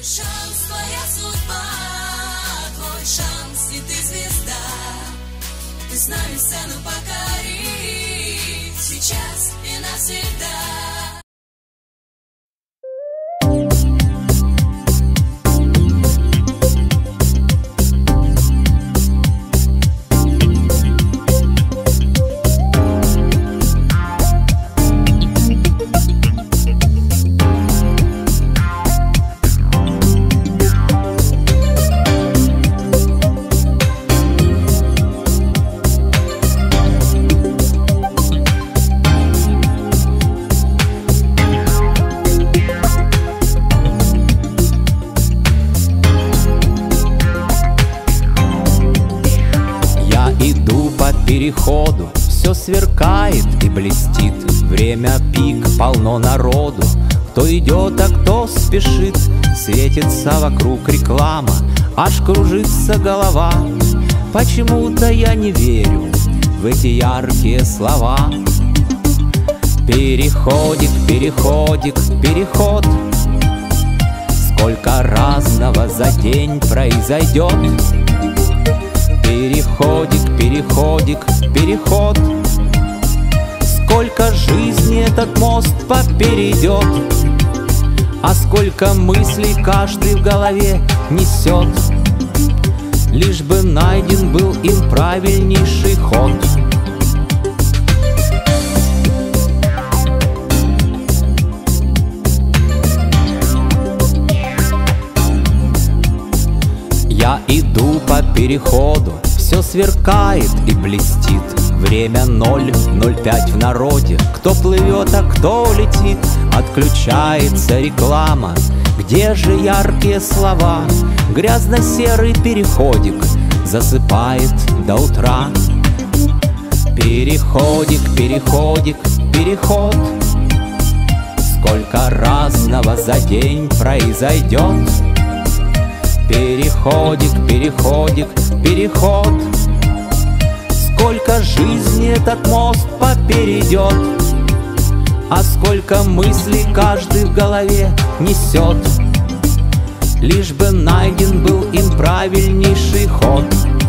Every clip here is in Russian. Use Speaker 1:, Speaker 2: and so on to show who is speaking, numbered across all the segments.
Speaker 1: Твой шанс, твоя судьба, твой шанс, и ты звезда. Ты с нами сцену покори, сейчас и навсегда.
Speaker 2: Переходу все сверкает и блестит. Время пик, полно народу. Кто идет, а кто спешит. Светится вокруг реклама, аж кружится голова. Почему-то я не верю в эти яркие слова. Переходик, переходик, переход. Сколько разного за день произойдет. Переходик, переходик, переход. Сколько жизни этот мост попередет, а сколько мыслей каждый в голове несет. Лишь бы найден был им правильнейший ход. Я иду по переходу, все сверкает и блестит. Время 0:05 в народе. Кто плывет, а кто летит. Отключается реклама. Где же яркие слова? Грязно-серый переходик засыпает до утра. Переходик, переходик, переход. Сколько разного за день произойдет. Переходик, переходик, переход. Сколько жизни этот мост попередет, а сколько мыслей каждый в голове несет. Лишь бы найден был им правильнейший ход.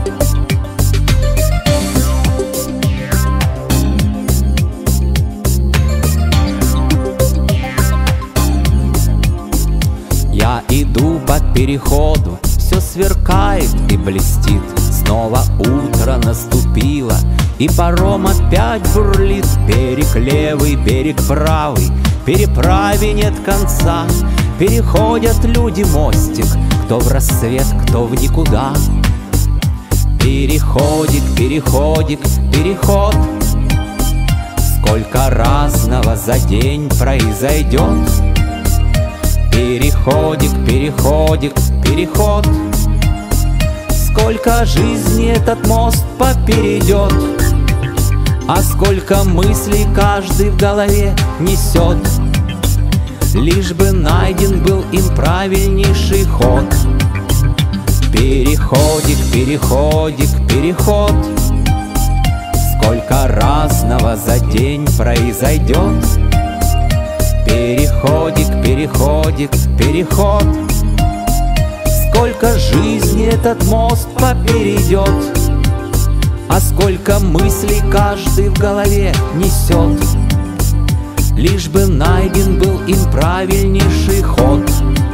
Speaker 2: Я иду по переходу, все сверкает и блестит. Снова утро наступило, и паром опять бурлит. Берег левый, берег правый, переправе нет конца. Переходят люди мостик, кто в рассвет, кто в никуда. Переходик, переходик, переход. Сколько разного за день произойдет. Переходик, переходик, переход. Сколько жизни этот мост попередет, а сколько мыслей каждый в голове несет. Лишь бы найден был им правильнейший ход. Переходик, переходик, переход. Сколько разного за день произойдет. Переходик, переходик, переход. Сколько жизни этот мост попередет, а сколько мыслей каждый в голове несет. Лишь бы найден был им правильнейший ход.